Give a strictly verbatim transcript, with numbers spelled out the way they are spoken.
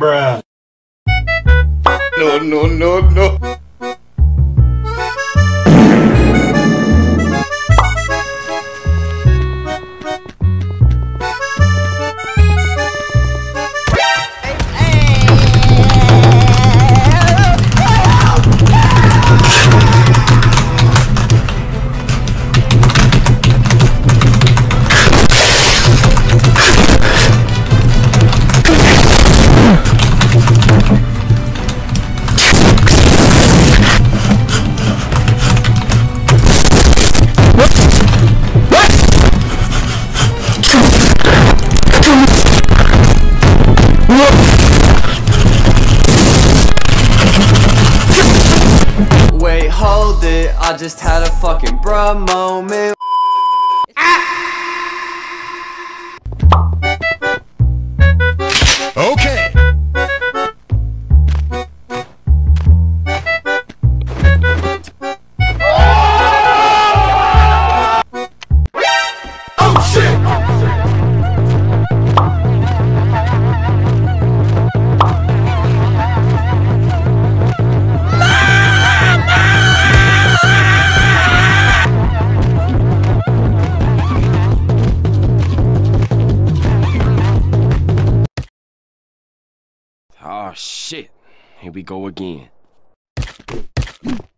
Bruh. No, no, no, no. Wait, hold it, I just had a fucking bruh moment. Okay. Oh shit! Oh shit, here we go again.